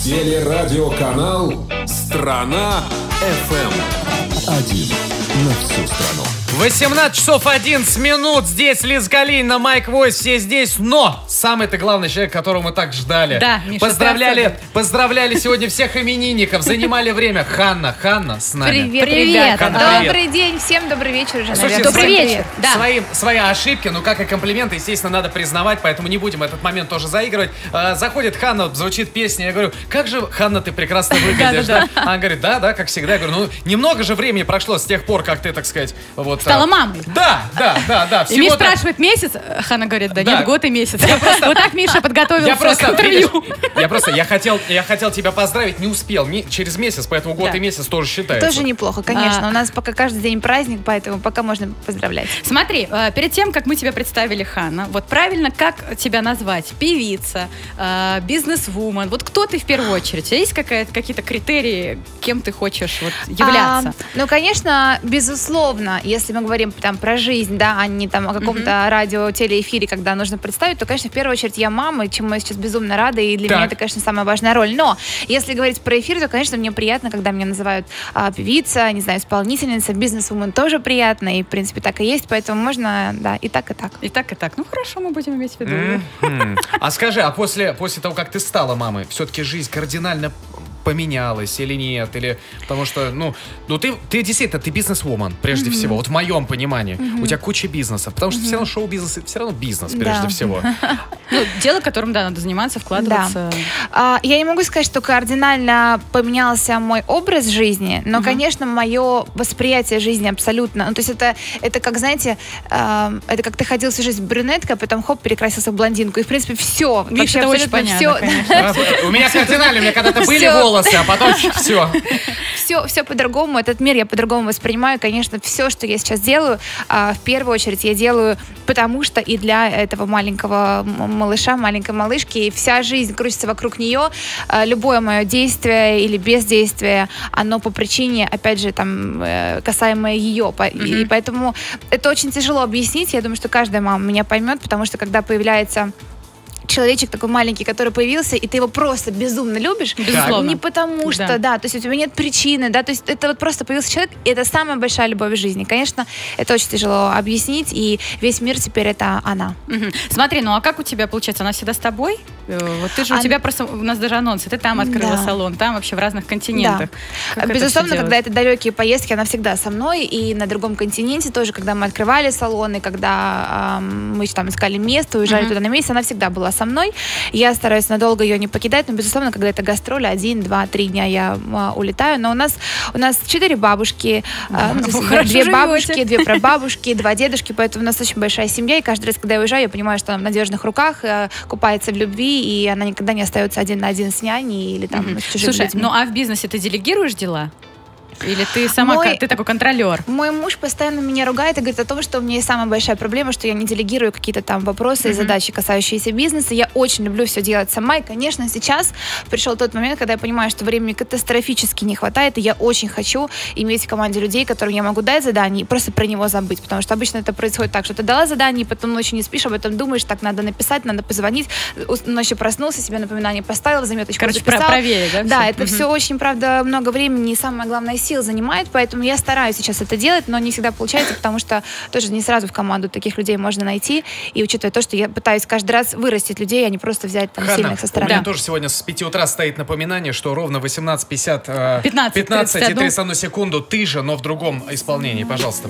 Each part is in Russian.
Телерадиоканал «Страна FM». Один на всю страну. 18 часов 11 минут. Здесь Лиза Калинина, Майк Войс, все здесь. Но самый-то главный человек, которого мы так ждали. Да, Миша, поздравляли сегодня всех именинников. Занимали время. Ханна с нами. Привет, Привет. ребята. Добрый день. Всем добрый вечер уже, Слушайте, наверное. Добрый вечер. Да. Свои ошибки, ну как и комплименты, естественно, надо признавать, поэтому не будем этот момент тоже заигрывать. Заходит Ханна, звучит песня, я говорю, как же, Ханна, ты прекрасно выглядишь, да? Она говорит, да, как всегда. Я говорю, ну, немного же времени прошло с тех пор, как ты, так сказать, вот... Стала мамой. Да. И Миша спрашивает, месяц? Ханна говорит, да нет, год и месяц. Вот так Миша подготовился к интервью. Я хотел тебя поздравить, не успел. Через месяц, поэтому год и месяц тоже считается. Тоже неплохо, конечно. У нас пока каждый день праздник, поэтому пока можно поздравлять. Смотри, перед тем, как мы тебя представили, Ханна, вот правильно, как тебя назвать? Певица, бизнес-вумен. Вот кто ты в первую очередь? У тебя есть какие-то критерии, кем ты хочешь являться? Ну, конечно, безусловно, если мы говорим там про жизнь, да, а не там о каком-то радио, телеэфире, когда нужно представить, то, конечно, в первую очередь я мама, чему я сейчас безумно рада, и для меня это, конечно, самая важная роль. Но если говорить про эфир, то, конечно, мне приятно, когда меня называют певица, не знаю, исполнительница, бизнес-вумен тоже приятно, и, в принципе, так и есть, поэтому можно, да, и так, и так. И так, и так. Ну, хорошо, мы будем иметь в виду. А скажи, а после того, как ты стала мамой, все-таки жизнь кардинально поменялась или нет? Или потому что, ну ты действительно, ты бизнес-вумен, прежде всего. Вот в моем понимании. У тебя куча бизнесов. Потому что все равно шоу-бизнес, все равно бизнес, прежде всего. Ну, дело, которым, да, надо заниматься, вкладываться. Да. Я не могу сказать, что кардинально поменялся мой образ жизни, но, конечно, мое восприятие жизни абсолютно. Ну, то есть это как, знаете, это как ты ходил всю жизнь брюнеткой, а потом хоп, перекрасился в блондинку. И, в принципе, все. Вообще, это очень понятно, конечно. У меня кардинально, у меня когда-то были волосы, а потом все. Все по-другому, этот мир я по-другому воспринимаю. Конечно, все, что я сейчас делаю, в первую очередь я делаю потому что и для этого маленького малыша, маленькой малышки, и вся жизнь крутится вокруг нее. Любое мое действие или бездействие, оно по причине, опять же, там, касаемо ее. И поэтому это очень тяжело объяснить. Я думаю, что каждая мама меня поймет, потому что когда появляется человечек такой маленький, который появился, и ты его просто безумно любишь. Безусловно. Не потому что, да, то есть у тебя нет причины, да, то есть это вот просто появился человек, и это самая большая любовь в жизни. Конечно, это очень тяжело объяснить, и весь мир теперь это она. Смотри, ну а как у тебя получается? Она всегда с тобой? Вот ты же, у тебя просто, у нас даже анонсы, ты там открыла салон, там вообще в разных континентах. Да. Безусловно, когда это далекие поездки, она всегда со мной, и на другом континенте тоже, когда мы открывали салоны, когда мы там искали место, уезжали туда на месяц, она всегда была со мной. Я стараюсь надолго ее не покидать, но, безусловно, когда это гастроли, 1, 2, 3 дня я улетаю. Но у нас 4 бабушки, 2 бабушки, 2 прабабушки, 2 дедушки, поэтому у нас очень большая семья, и каждый раз, когда я уезжаю, я понимаю, что она в надежных руках, купается в любви, и она никогда не остается один на один с няней или там с чужими людьми. Слушай, ну а в бизнесе ты делегируешь дела? Или ты сама, ты такой контролер? Мой муж постоянно меня ругает и говорит о том, что у меня есть самая большая проблема, что я не делегирую какие-то там вопросы и задачи, касающиеся бизнеса. Я очень люблю все делать сама. И, конечно, сейчас пришел тот момент, когда я понимаю, что времени катастрофически не хватает, и я очень хочу иметь в команде людей, которым я могу дать задание и просто про него забыть. Потому что обычно это происходит так, что ты дала задание, и потом ночью не спишь, об этом думаешь, так надо написать, надо позвонить, ночью проснулся, себе напоминание поставил, в заметочку записал. Проверить, да? Да, это все очень, правда, много времени и самое главное сил занимает, поэтому я стараюсь сейчас это делать, но не всегда получается, потому что тоже не сразу в команду таких людей можно найти, и учитывая то, что я пытаюсь каждый раз вырастить людей, а не просто взять там сильных со стороны. У меня тоже сегодня с 5 утра стоит напоминание, что ровно 18:50, 15:31 секунду ты же, но в другом исполнении, пожалуйста.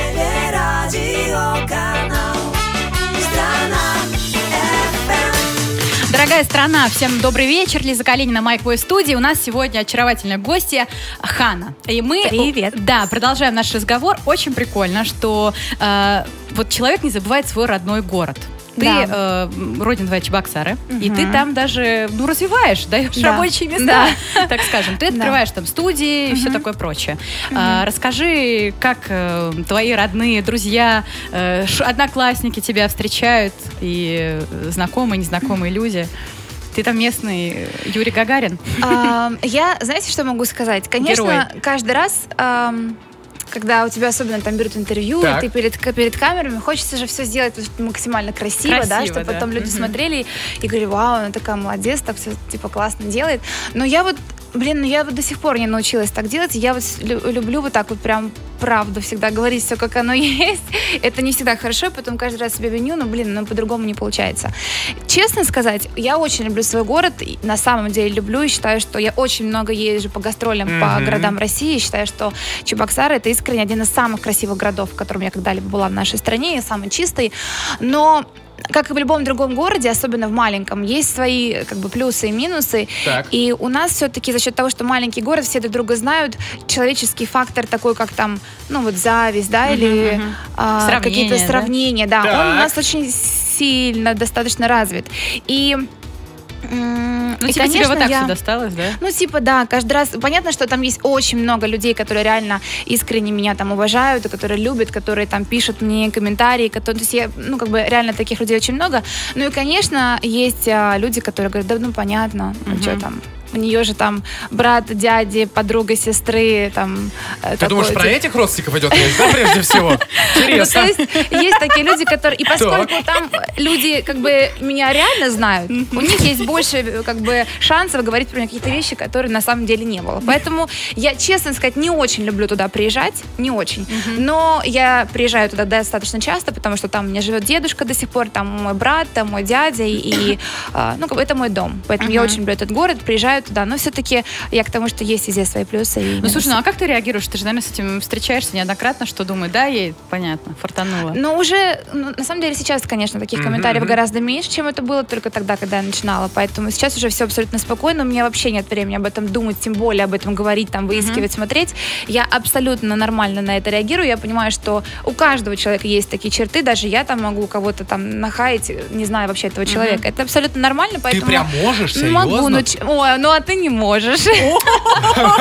Дорогая страна, всем добрый вечер. Лиза Калинина, Майк Войс студии. У нас сегодня очаровательная гостья Ханна. И мы, да, продолжаем наш разговор. Очень прикольно, что вот человек не забывает свой родной город. Ты, родина твоя Чебоксары, и ты там даже, развиваешь, даешь рабочие места, так скажем. Ты открываешь там студии и все такое прочее. Расскажи, как твои родные, друзья, одноклассники тебя встречают, и знакомые, незнакомые люди. Ты там местный Юрий Гагарин? Я, знаете, что могу сказать? Конечно, каждый раз... когда у тебя особенно там берут интервью, и ты перед камерами, хочется же все сделать максимально красиво, да, чтобы потом люди смотрели и говорили, вау, она такая молодец, так все типа классно делает. Но я вот до сих пор не научилась так делать. Я вот люблю вот так вот прям правду всегда говорить все, как оно есть. Это не всегда хорошо, потом каждый раз себя виню, но по-другому не получается. Честно сказать, я очень люблю свой город, на самом деле люблю и считаю, что я очень много езжу по гастролям по городам России, считаю, что Чебоксары — это искренне один из самых красивых городов, в котором я когда-либо была в нашей стране, самый чистый, но как и в любом другом городе, особенно в маленьком, есть свои как бы плюсы и минусы. Так. И у нас все-таки за счет того, что маленький город, все друг друга знают, человеческий фактор такой, как там, зависть, да, или какие-то сравнения, да, он у нас очень сильно достаточно развит. И конечно, тебе вот так все досталось, да? Да, каждый раз. Понятно, что там есть очень много людей, которые реально искренне меня там уважают, которые любят, которые там пишут мне комментарии, то есть я, реально таких людей очень много. Ну и, конечно, есть люди, которые говорят, понятно, что там. У нее же там брат, дяди, подруга, сестры. Там, ты думаешь, про этих родственников идет речь, да, прежде всего? Интересно. То есть такие люди, которые... И поскольку там люди как бы меня реально знают, у них есть больше как бы шансов говорить про меня какие-то вещи, которые на самом деле не было. Поэтому я, честно сказать, не очень люблю туда приезжать, не очень. Но я приезжаю туда достаточно часто, потому что там у меня живет дедушка до сих пор, там мой брат, там мой дядя, и это мой дом. Поэтому я очень люблю этот город, приезжаю туда, но все-таки я к тому, что есть везде свои плюсы. Слушай, а как ты реагируешь? Ты же, наверное, с этим встречаешься неоднократно, что думаешь, да, ей понятно, фартануло. На самом деле сейчас, конечно, таких комментариев гораздо меньше, чем это было только тогда, когда я начинала, поэтому сейчас уже все абсолютно спокойно, у меня вообще нет времени об этом думать, тем более об этом говорить, там, выискивать, смотреть. Я абсолютно нормально на это реагирую, я понимаю, что у каждого человека есть такие черты, даже я там могу кого-то там нахаять, не знаю вообще этого человека. Это абсолютно нормально, поэтому... Ты прям можешь? Серьезно? Могу, а ты не можешь. Добро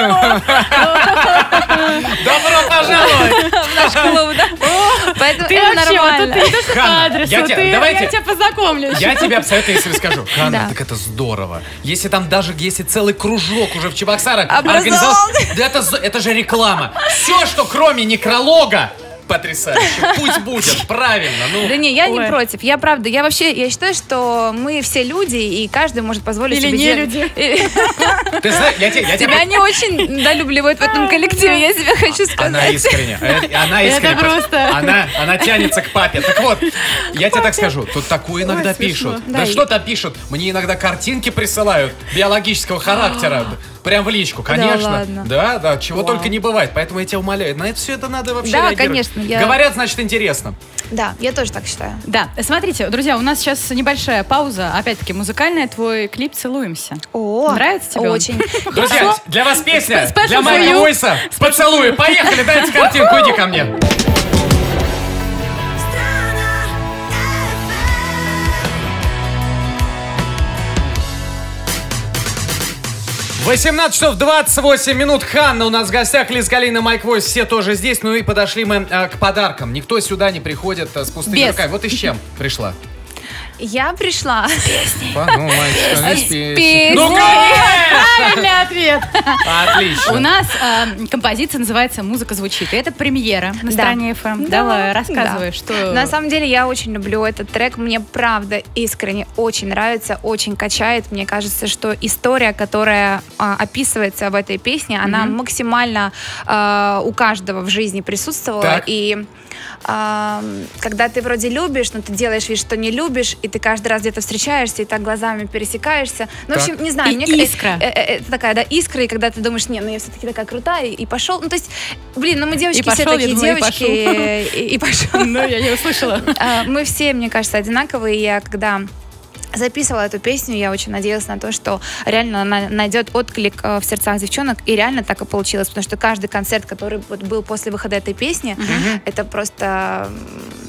пожаловать в наш клуб, да? Поэтому это нормально. Ты идешь по адресу, я тебя познакомлю. Я тебе абсолютно искренне скажу. Ханна, так это здорово. Если там даже, если целый кружок уже в Чебоксарах организовал, это же реклама. Все, что кроме некролога, потрясающе. Пусть будет, правильно. Да не, я не против. Я правда, я считаю, что мы все люди, и каждый может позволить себе... Или не люди. Ты знаешь, тебя не очень недолюбливают в этом коллективе, я тебе хочу сказать. Она искренне. Это просто... Она тянется к папе. Так вот, я тебе так скажу, тут такое иногда пишут. Да что-то пишут. Мне иногда картинки присылают биологического характера. Прям в личку, конечно. Да, чего только не бывает. Поэтому я тебя умоляю. На это все это надо вообще реагировать. Да, конечно. Говорят, значит, интересно. Да, я тоже так считаю. Да, смотрите, друзья, у нас сейчас небольшая пауза. Опять-таки, музыкальная. Твой клип «Целуемся». Нравится тебе? Очень. Друзья, для вас песня. Для Майка Войса. Поцелуй. Поехали, дайте картинку, иди ко мне. 18 часов 28 минут. Ханна у нас в гостях, Лиза Калинина, Майк Войс, все тоже здесь. Ну и подошли мы к подаркам. Никто сюда не приходит с пустыми руками. Вот и с чем пришла? Я пришла. С песней. С песней. Ну, правильный ответ. Отлично. У нас композиция называется «Музыка звучит». И это премьера на стороне FM. Давай, рассказывай, что... На самом деле я очень люблю этот трек. Мне правда искренне очень нравится, очень качает. Мне кажется, что история, которая описывается в этой песне, она максимально у каждого в жизни присутствовала. И когда ты вроде любишь, но ты делаешь вид, что не любишь, и ты каждый раз где-то встречаешься и так глазами пересекаешься. Ну, в общем, не знаю. И искра. Это такая, да, искра, и когда ты думаешь, я все-таки такая крутая, и пошел. Ну, то есть, мы девочки все такие девочки. И пошел. Ну, я не услышала. Мы все, мне кажется, одинаковые. Я когда записывала эту песню, я очень надеялась на то, что реально она найдет отклик в сердцах девчонок, и реально так и получилось, потому что каждый концерт, который был после выхода этой песни, это просто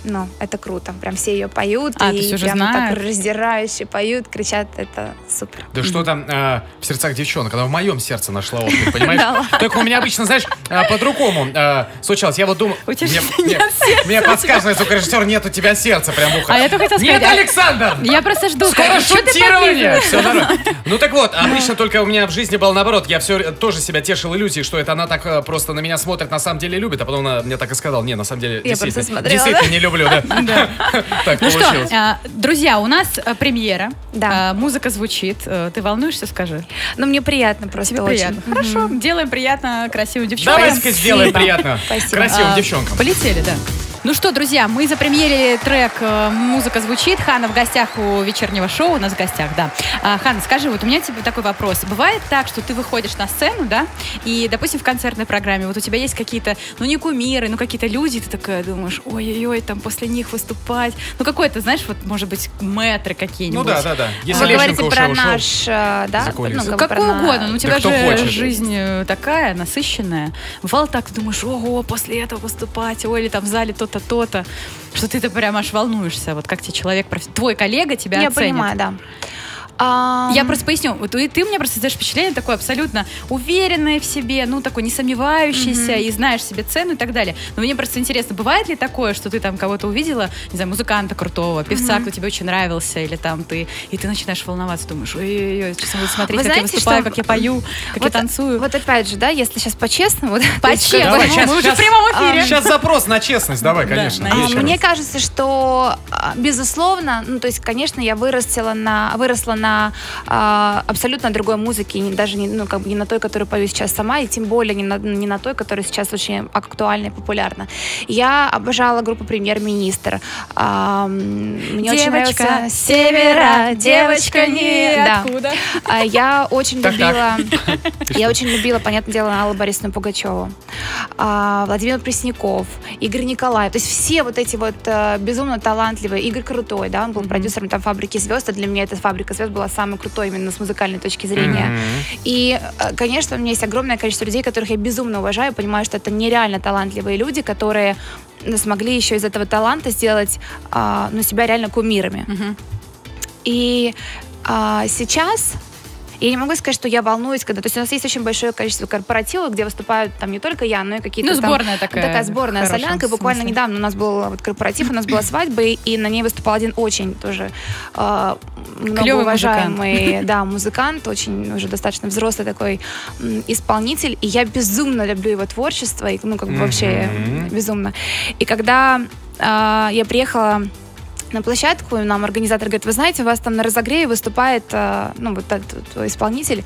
это круто. Прям все ее поют, и прям так раздирающе поют, кричат, это супер. Да что там в сердцах девчонок, она в моем сердце нашла отклик, понимаешь? Только у меня обычно, знаешь, по-другому случалось. Я вот думаю, мне подсказывает звукорежиссер, нет у тебя сердца прям в ухо. А я только хотела сказать. Нет, Александр! Я просто жду. Скоро шутирование! Все нормально. Ну так вот, обычно только у меня в жизни было наоборот. Я все тоже себя тешил иллюзией, что это она так просто на меня смотрит, на самом деле любит, а потом она мне так и сказала, не, на самом деле действительно не люблю, да. Так получилось. Друзья, у нас премьера. Да. Музыка звучит. Ты волнуешься, скажи? Ну, мне приятно просто. Тебе приятно. Хорошо. Делаем приятно красивым девчонкам. Давайте сделаем приятно красивым девчонкам. Полетели, да. Ну что, друзья, мы запремьерили трек «Музыка звучит». Ханна в гостях у вечернего шоу, у нас в гостях, да. Ханна, скажи, вот у меня тебе такой вопрос. Бывает так, что ты выходишь на сцену, да, и, допустим, в концертной программе, вот у тебя есть какие-то, не кумиры, какие-то люди, ты такая думаешь, ой-ой-ой, там после них выступать. Какой-то, знаешь, вот, может быть, мэтры какие-нибудь. Ну да. Если вы говорите про наш, да? Какой угодно, у тебя же жизнь такая насыщенная. Бывало так, ты думаешь, ого, после этого выступать, ой, или там в зале то-то, что ты прям аж волнуешься, вот как тебе человек, твой коллега тебя оценит. Я понимаю, да. Я просто поясню, вот ты мне просто создаешь впечатление такое абсолютно уверенное в себе, такой не сомневающийся, и знаешь себе цену и так далее. Но мне просто интересно, бывает ли такое, что ты там кого-то увидела, не знаю, музыканта крутого, певца, кто тебе очень нравился, или там и ты начинаешь волноваться, думаешь, ой-ой-ой, сейчас буду смотреть, как я выступаю, как я пою, как я танцую. Вот опять же, да, если сейчас по-честному. По-честному, мы уже в прямом эфире. Сейчас запрос на честность, давай, конечно. Мне кажется, что, безусловно, то есть, конечно, я выросла на абсолютно другой музыке, даже не на той, которую пою сейчас сама, и тем более не на той, которая сейчас очень актуальна и популярна. Я обожала группу «Премьер-министр». Мне очень нравится с севера, девочка ниоткуда. Да. Я очень любила, понятное дело, Аллу Борисовну Пугачеву, Владимир Пресняков, Игорь Николаев. То есть все вот эти вот безумно талантливые. Игорь Крутой, да, он был продюсером там «Фабрики звезд», а для меня эта «Фабрика звезд» была самой крутой именно с музыкальной точки зрения. И, конечно, у меня есть огромное количество людей, которых я безумно уважаю, понимаю, что это нереально талантливые люди, которые смогли еще из этого таланта сделать себя реально кумирами. И сейчас я не могу сказать, что я волнуюсь, когда... То есть у нас есть очень большое количество корпоративов, где выступают там не только я, но и какие-то сборная такая сборная солянка. И буквально недавно у нас был корпоратив, у нас была свадьба, и на ней выступал один очень тоже многоуважаемый музыкант, очень уже достаточно взрослый такой исполнитель. И я безумно люблю его творчество, и, вообще безумно. И когда я приехала на площадку, и нам организатор говорит, вы знаете, у вас там на разогреве выступает вот этот исполнитель.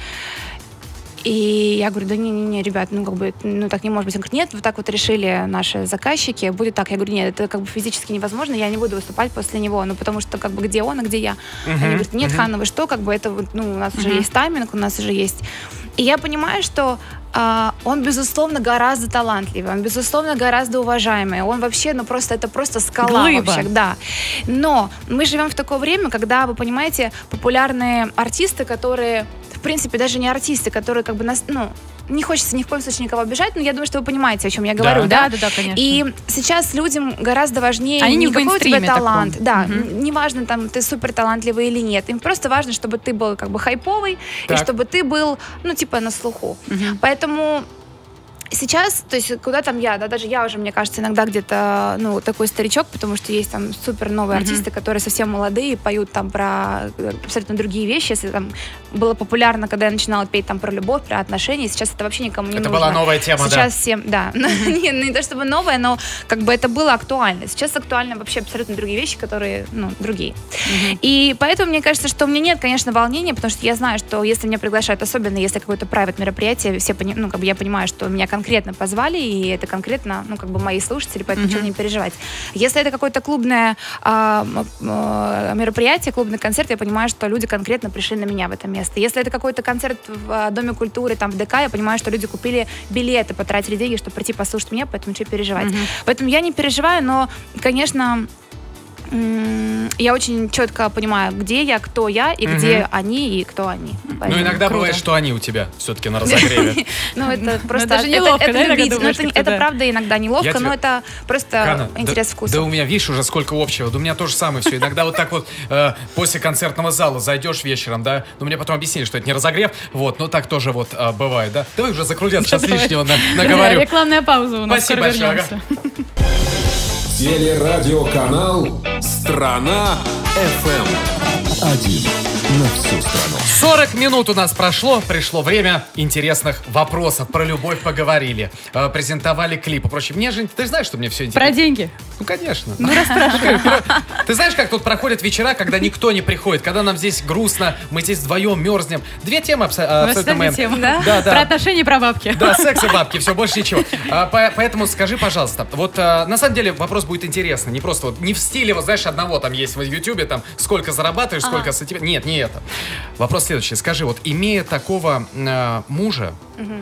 И я говорю, да не, ребят, так не может быть. Он говорит, нет, вот так вот решили наши заказчики, будет так. Я говорю, нет, это физически невозможно, я не буду выступать после него, потому что где он, а где я. Они говорят, нет, Ханна, вы что, это у нас уже есть тайминг, у нас уже есть. И я понимаю, что он, безусловно, гораздо талантливый, он, безусловно, гораздо уважаемый. Он вообще, это просто скала вообще, да. Но мы живем в такое время, когда, вы понимаете, популярные артисты, которые, в принципе, даже не артисты, которые нас, не хочется ни в коем случае никого обижать, но я думаю, что вы понимаете, о чем я говорю, да? Да, конечно. И сейчас людям гораздо важнее не какой у тебя талант, неважно, там, ты супер талантливый или нет, им просто важно, чтобы ты был хайповый, и чтобы ты был, на слуху. Поэтому сейчас, то есть куда там я, даже я уже, мне кажется, иногда где-то, такой старичок, потому что есть там супер новые артисты, которые совсем молодые, поют там про абсолютно другие вещи. Если там было популярно, когда я начинала петь там про любовь, про отношения, сейчас это вообще никому не нужно. Это была новая тема, сейчас всем, не то чтобы новая, но это было актуально. Сейчас актуальны вообще абсолютно другие вещи, которые, другие. И поэтому мне кажется, что у меня нет, конечно, волнения, потому что я знаю, что если меня приглашают, особенно если какое-то private мероприятие, я понимаю, что меня конкретно позвали, и это конкретно, мои слушатели, поэтому ничего не переживать. Если это какое-то клубное мероприятие, клубный концерт, я понимаю, что люди конкретно пришли на меня в это место. Если это какой-то концерт в Доме культуры, там, в ДК, я понимаю, что люди купили билеты, потратили деньги, чтобы прийти послушать меня, поэтому что переживать. Поэтому я не переживаю, но, конечно, Я очень четко понимаю, где я, кто я, и где они, и кто они. Ну, иногда бывает, что они у тебя все-таки на разогреве. Ну, это просто... даже неловко, это правда иногда неловко, но это просто интерес вкуса. Да у меня, видишь, уже сколько общего. Да у меня тоже самое все. Иногда вот так вот после концертного зала зайдешь вечером, да, но мне потом объяснили, что это не разогрев, вот, но так тоже вот бывает, да. Давай уже закрутят, сейчас лишнего наговорю. Рекламная пауза у нас. Спасибо большое. Телерадиоканал «Страна FM». Один на всю страну. 40 минут у нас прошло. Пришло время интересных вопросов. Про любовь поговорили. Презентовали клип. Впрочем, мне же... Ты знаешь, что мне все интересно? Про деньги? Ну, конечно. Ну, расспрашивай. Ты знаешь, как тут проходят вечера, когда никто не приходит, когда нам здесь грустно, мы здесь вдвоем мерзнем. Две темы абсолютно мои. Да? Про отношения, про бабки. Да, секс и бабки, все, больше ничего. Поэтому скажи, пожалуйста, вот на самом деле вопрос будет интересный. Не просто вот, не в стиле, вот знаешь, одного там есть в Ютубе, там, сколько зарабатываешь, сколько с тебя... Нет, не это. Вопрос следующий. Скажи, вот имея такого мужа,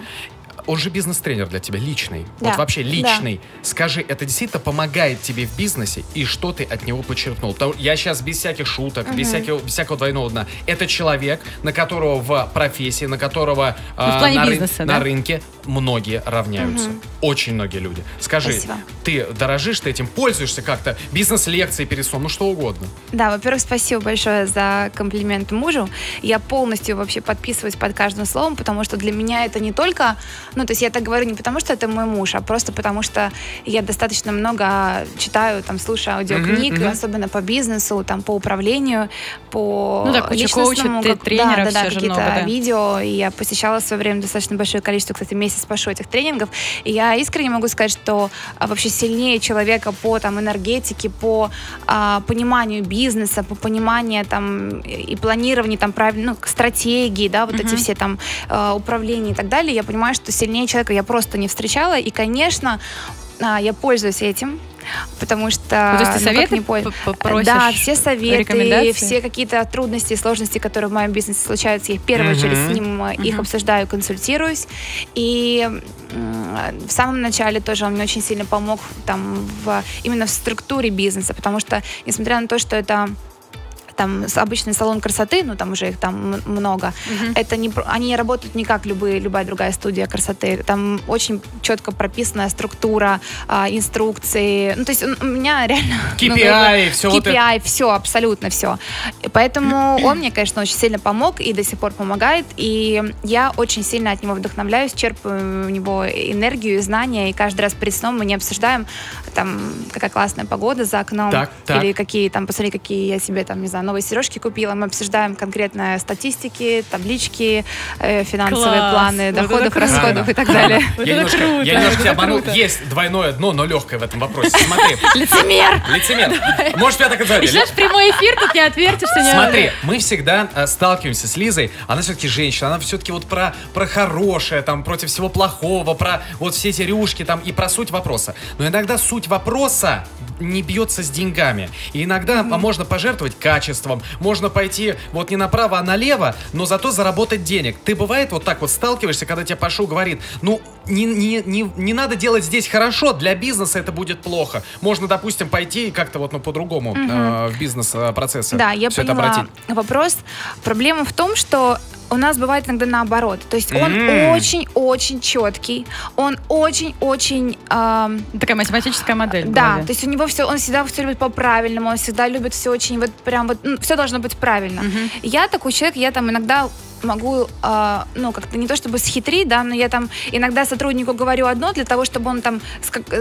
он же бизнес-тренер для тебя, личный. Да. Вот вообще личный. Да. Скажи, это действительно помогает тебе в бизнесе? И что ты от него подчеркнул? Я сейчас без всяких шуток, без всякого двойного дна. Это человек, на которого в профессии, на которого на рынке многие равняются. Очень многие люди. Скажи, спасибо. Ты дорожишь, ты этим пользуешься как-то? Бизнес-лекции переслал, ну что угодно. Да, во-первых, спасибо большое за комплимент мужу. Я полностью вообще подписываюсь под каждым словом, потому что для меня это не только... Ну, то есть я так говорю не потому, что это мой муж, а просто потому, что я достаточно много читаю, там, слушаю аудиокниг, особенно по бизнесу, там, по управлению, по личностному... тренеров, да, какие-то видео. И я посещала в свое время достаточно большое количество, кстати, месяц прошу этих тренингов. И я искренне могу сказать, что вообще сильнее человека по там, энергетике, по пониманию бизнеса, по пониманию там, и планированию там, стратегии, да, вот эти все там управления и так далее, я понимаю, что сильнее человека я просто не встречала. И, конечно, я пользуюсь этим. Потому что... то есть ты советы просишь? Да, все советы, все какие-то трудности и сложности, которые в моем бизнесе случаются, я в первую очередь с ним их обсуждаю, консультируюсь. И в самом начале тоже он мне очень сильно помог там, именно в структуре бизнеса, потому что, несмотря на то, что это там обычный салон красоты, ну там уже их там много, это не, они работают не как любая другая студия красоты. Там очень четко прописанная структура, инструкции. Ну, то есть у меня реально... KPI, все вот KPI, все, абсолютно все. И поэтому он мне, конечно, очень сильно помог и до сих пор помогает. И я очень сильно от него вдохновляюсь, черпаю у него энергию и знания. И каждый раз перед сном мы не обсуждаем, там, какая классная погода за окном. Так. Или какие, там, посмотри, какие я себе, там, не знаю, новые сережки купила. Мы обсуждаем конкретно статистики, таблички, финансовые планы, доходов, расходов и так далее. Я немножко тебя обманул. Есть двойное дно, но легкое в этом вопросе. Смотри. Лицемер! Можешь меня так называть? Сейчас прямой эфир, тут не отвертишься. Смотри, мы всегда сталкиваемся с Лизой. Она все-таки женщина, она все-таки вот про хорошее, там, против всего плохого, про вот все эти рюшки, там, и про суть вопроса. Но иногда суть вопроса не бьется с деньгами. И иногда можно пожертвовать качеством, можно пойти вот не направо, а налево, но зато заработать денег. Ты бывает вот так вот сталкиваешься, когда тебе Пашу говорит, ну, не надо делать здесь хорошо, для бизнеса это будет плохо. Можно, допустим, пойти как-то вот, ну, по-другому в бизнес-процессы. Да, я поняла вопрос. Проблема в том, что у нас бывает иногда наоборот. То есть он очень-очень четкий, он очень-очень... Такая математическая модель. Да, то есть у него все, он всегда все любит по-правильному, он всегда любит все очень, вот прям вот, все должно быть правильно. Я такой человек, я там иногда могу, ну, как-то не то чтобы схитрить, да, но я там иногда сотруднику говорю одно для того, чтобы он там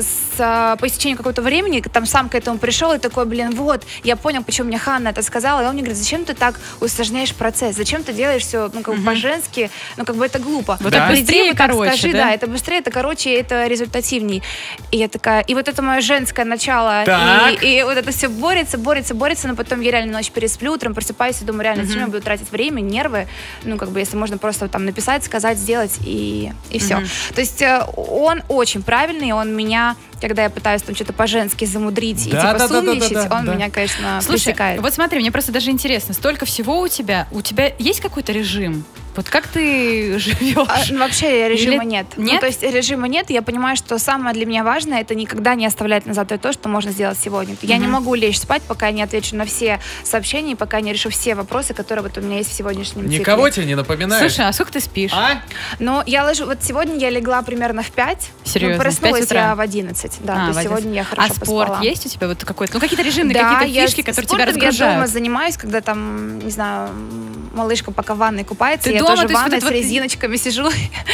по истечению какого-то времени там сам к этому пришел и такой, блин, вот, я понял, почему мне Ханна это сказала, и он мне говорит, зачем ты так усложняешь процесс, зачем ты делаешь все, ну, как бы по-женски, ну, как бы это глупо. Вот так быстрее и короче, скажи, да, это быстрее, это короче, это результативней. И я такая, и вот это мое женское начало, и вот это все борется, но потом я реально ночь пересплю, утром просыпаюсь и думаю, реально, зачем я буду тратить время, нервы, ну, как бы, если можно просто там написать, сказать, сделать, и все. То есть он очень правильный, он меня, когда я пытаюсь там что-то по-женски замудрить и типа сумничать, он меня, конечно, пресекает. Вот смотри, мне просто даже интересно, столько всего у тебя есть какой-то режим? Вот как ты живешь? Вообще режима Или нет. нет? Ну, то есть режима нет. Я понимаю, что самое для меня важное — это никогда не оставлять на завтра то, что можно сделать сегодня. Я не могу лечь спать, пока я не отвечу на все сообщения, пока не решу все вопросы, которые вот у меня есть в сегодняшнем цикле. Никого тебе не напоминаешь? Слушай, а сколько ты спишь? Ну, я ложу... Вот сегодня я легла примерно в 5. Серьезно? Ну, проснулась в 5 утра? я в 11. Да, то есть в 11. сегодня я хорошо поспала. А спорт есть у тебя вот какой-то? Ну, какие-то режимные, Да, какие-то фишки, которые тебя спортом разгружают? я дома занимаюсь, когда там, не знаю, малышка пока в ванной купается, Ты я дома, тоже в то есть ванной вот с это резиночками сижу,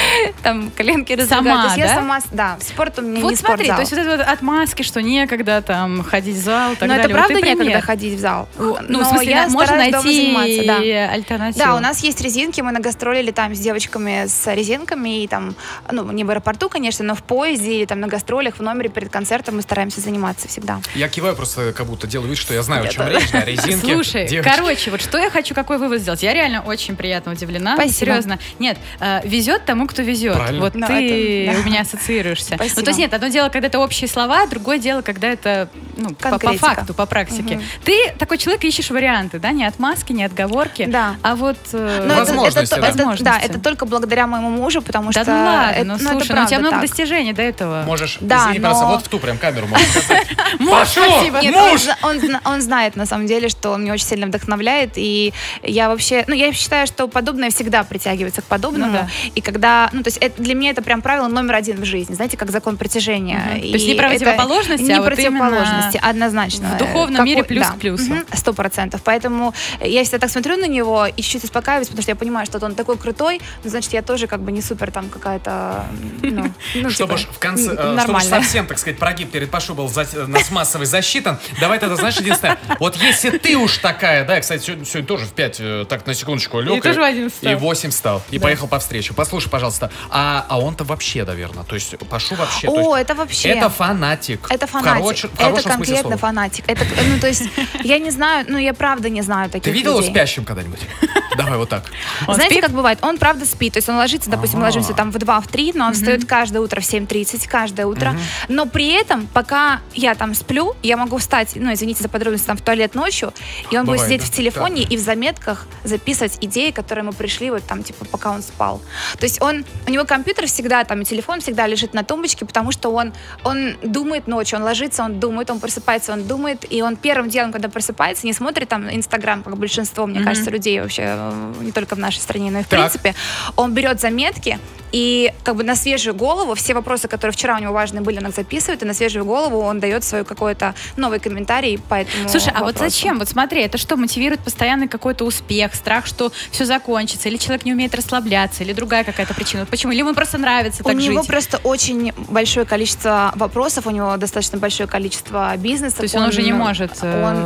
там коленки раздвигаю. Сама, То есть я да? сама, да, спорт у меня Вот не смотри, спортзал. то есть вот это вот отмазки, что некогда там ходить в зал и так Но далее. это правда вот ты некогда пример. ходить в зал. Ну, Но в смысле, я можно стараюсь дома найти заниматься, да. альтернативу. Да, у нас есть резинки, мы на гастроли летаем с девочками с резинками, и там, ну, не в аэропорту, конечно, но в поезде или там на гастролях, в номере перед концертом мы стараемся заниматься всегда. Я киваю просто, как будто делаю вид, что я знаю, о чем речь, да, резинки. Слушай, девочки. короче, вот что я хочу, какой вывод сделать. Я реально очень приятно удивлена. Спасибо. Серьезно. Нет, везет тому, кто везет. Правильно. Вот Ну, ты это, да. у меня ассоциируешься. Спасибо. Ну, то есть нет, одно дело, когда это общие слова, другое дело, когда это по Конкретика. факту, по практике. Ты такой человек, ищешь варианты, да, не отмазки, не отговорки, Да. а вот Но Возможности, да. да, это только благодаря моему мужу, потому да что... ну ладно, это, ну это слушай, ну у правда тебя много так. достижений до этого. Можешь, Да, извини, но- пожалуйста, вот в ту прям камеру можешь сказать. Муж, спасибо. Нет, Муж! он знает, на самом деле, что он меня очень сильно вдохновляет, и я вообще, ну, я считаю, что подобное всегда притягивается к подобному, Ну да. и когда, ну, то есть для меня это прям правило номер один в жизни, знаете, как закон притяжения. Мгм. И То есть не противоположности, это не а вот противоположности, однозначно. в духовном мире плюс к плюсу. 100%. Поэтому я всегда так смотрю на него и чуть-чуть успокаиваюсь, потому что я понимаю, что он такой крутой, но значит, я тоже как бы не супер там какая-то, ну, Чтобы типа, ж в конце, чтобы нормально. совсем, так сказать, прогиб перед Пашу был нас массовый засчитан, давай тогда, знаешь, единственное, вот если ты уж такая, да, я, кстати, сегодня тоже в 5, так, на секундочку, лег. И тоже в 11 встал. И в 8 встал. И поехал по встрече. Послушай, пожалуйста, а он-то вообще, наверное, то есть Пашу вообще. то есть, О, это вообще. это фанатик. Это фанатик. В хорошем Это смысле конкретно слова. фанатик. Это, ну, то есть, я не знаю, ну, я правда не знаю таких Ты видела его людей. спящим когда-нибудь? Давай вот так. Он Знаете, спит? как бывает? Он правда спит. То есть он ложится, допустим, мы ложимся там в 2, в 3, но он встает каждое утро в 7:30, каждое утро. Но при этом, пока я там сплю, я могу встать, ну, извините за подробности, там в туалет ночью, и он будет Бывает, сидеть да. в телефоне Так. и в заметках записывать идеи, которые мы пришли вот там, типа, пока он спал. То есть у него компьютер всегда там, и телефон всегда лежит на тумбочке, потому что он думает ночью, он ложится, он думает, он просыпается, он думает, и он первым делом, когда просыпается, не смотрит там Инстаграм, как большинство, мне кажется, людей вообще, не только в нашей стране, но и в Так. принципе, он берет заметки и как бы на свежую голову все вопросы, которые вчера у него важные были, он их записывает, и на свежую голову он дает свой какой-то новый комментарий по этому Слушай, а вот вопросу. зачем? Вот смотри, это что, мотивирует постоянный какой-то успех, страх, что все закончится, или человек не умеет расслабляться, или другая какая-то причина? Вот почему? Или ему просто нравится У так него жить? просто очень большое количество вопросов, у него достаточно большое количество бизнеса. То есть он уже не может,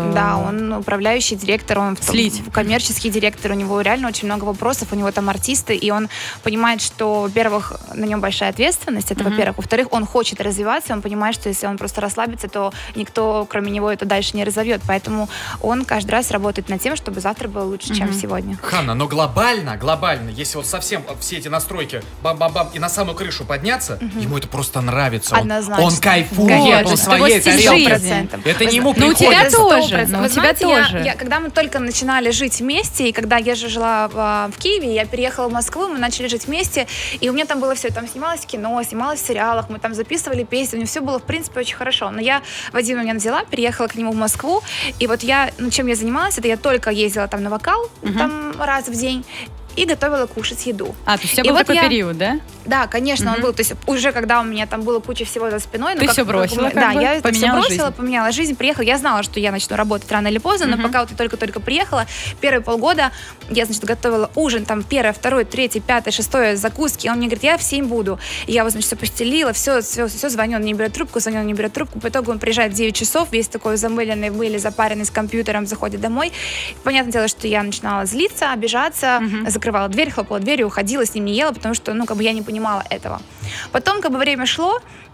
он управляющий директор, он слить. коммерческий директор, у него реально очень много вопросов, у него там артисты, и он понимает, что, во-первых, на нем большая ответственность, это во-первых. Во-вторых, он хочет развиваться, он понимает, что если он просто расслабится, то никто, кроме него, это дальше не разовьет. Поэтому он каждый раз работает над тем, чтобы завтра было лучше, чем сегодня. Ханна, но глобально, если вот совсем все эти настройки бам-бам-бам и на самую крышу подняться, ему это просто нравится. Однозначно. Он кайфует, Конечно, он это своей его стиль тарелкой. жизни. Это не ему Ну, у тебя приходится. тоже. 100%. Ну, у Вы тебя знаете, тоже. когда мы только начинали жить вместе, и когда я же жила в Киеве, я переехала в Москву, мы начали жить вместе, и у меня там было все, там снималось в кино, снималось в сериалах, мы там записывали песни, у меня все было, в принципе, очень хорошо. Но я в один момент взяла, переехала к нему в Москву, и вот чем я занималась, это я только ездила там на вокал, там раз в день, и готовила кушать еду. А, то есть у тебя И был вот такой период, да? Да, конечно, он был. То есть уже когда у меня там было куча всего за спиной. Ты всё бросила, как Да, бы, я это все поменяла бросила, жизнь. поменяла жизнь, приехала. Я знала, что я начну работать рано или поздно, но пока вот я только-только приехала, первые полгода я, значит, готовила ужин, там, первое, второе, третье, пятое, шестое, закуски. И он мне говорит, я в 7 буду. И я вот, значит, все постелила, все, звоню, он не берет трубку, звоню, он не берет трубку. По итогу он приезжает в 9 часов, весь такой замыленный, запаренный с компьютером, заходит домой. Понятное дело, что я начинала злиться, обижаться, закрывала дверь, хлопала дверью, уходила, с ним не ела, потому что, я не понимала этого. Потом, время шло,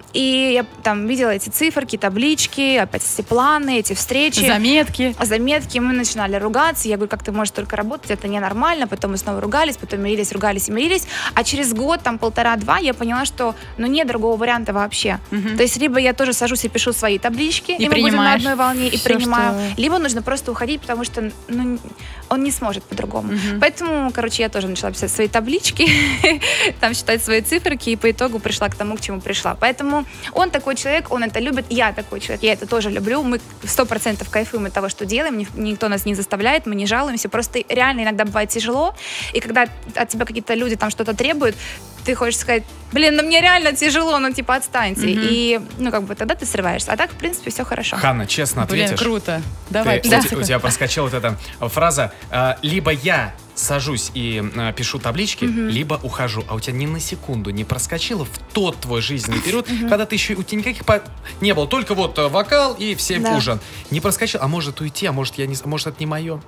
И я там видела эти циферки, таблички, опять эти планы, эти встречи. Заметки. Мы начинали ругаться. Я говорю, как ты можешь только работать, это ненормально. Потом мы снова ругались, потом мирились. А через год, там, 1,5-2, я поняла, что нет другого варианта вообще. То есть либо я тоже сажусь и пишу свои таблички, и мы будем на одной волне, и принимаю. Либо нужно просто уходить, потому что он не сможет по-другому. Поэтому, я тоже начала писать свои таблички, там считать свои циферки, и по итогу пришла к тому, к чему пришла. Поэтому он такой человек, он это любит, я такой человек, я это тоже люблю. Мы 100% кайфуем от того, что делаем, никто нас не заставляет, мы не жалуемся. Просто реально иногда бывает тяжело, и когда от тебя какие-то люди там что-то требуют, ты хочешь сказать, мне реально тяжело, отстаньте. И, тогда ты срываешься. А так, в принципе, все хорошо. Ханна, честно ответишь? Круто. Давай. У тебя проскочила вот эта фраза, либо я сажусь и пишу таблички, либо ухожу. А у тебя ни на секунду не проскочило в тот твой жизненный период, когда ты еще у тебя никаких не было, только вокал и все ужин. Не проскочил, а может уйти, а может это не мое?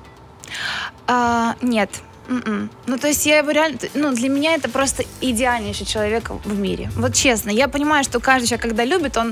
Нет. То есть я его реально, для меня это просто идеальнейший человек в мире. Вот честно, я понимаю, что каждый человек, когда любит, он,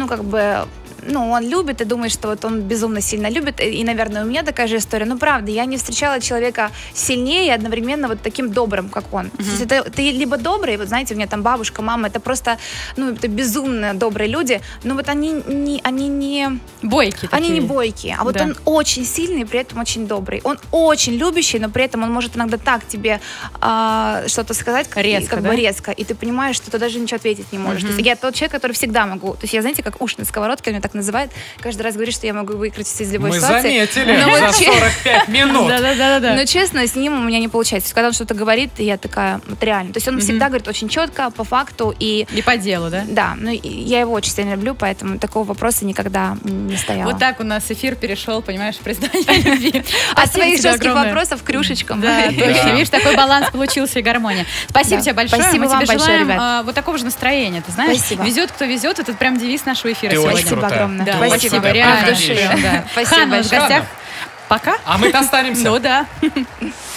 он любит и думает, что он безумно сильно любит. И, наверное, у меня такая же история. Но правда, я не встречала человека сильнее и одновременно таким добрым, как он. То есть ты либо добрый, знаете, у меня там бабушка, мама, это просто, это безумно добрые люди, но они не бойкие. Они не бойкие. А он очень сильный и при этом очень добрый. Он очень любящий, но при этом он может иногда так тебе что-то сказать, резко, и ты понимаешь, что ты даже ничего ответить не можешь. То есть я тот человек, который всегда могу. То есть я, знаете, как уж на сковородке, меня так называют, каждый раз говорит, что я могу выкрутиться из любой ситуации. Мы заметили за 45 минут. Да. Но честно, с ним у меня не получается. Когда он что-то говорит, я такая, реально. То есть он всегда говорит очень четко, по факту. И по делу, да? Да, я его очень сильно люблю, поэтому такого вопроса никогда не стояло. Вот так у нас эфир перешел, понимаешь, в признание любви. От своих жестких вопросов к крюшечкам. Да, точно. Видишь, такой баланс получился и гармония. Спасибо тебе большое. Спасибо вам большое, ребят. Вот такого же настроения, ты знаешь. Спасибо. Везет, кто везет. Это прям девиз нашего эфира сегодня. Спасибо огромное. Да, спасибо, реально. Спасибо большое. В гостях. Пока. А мы-то останемся. Ну да.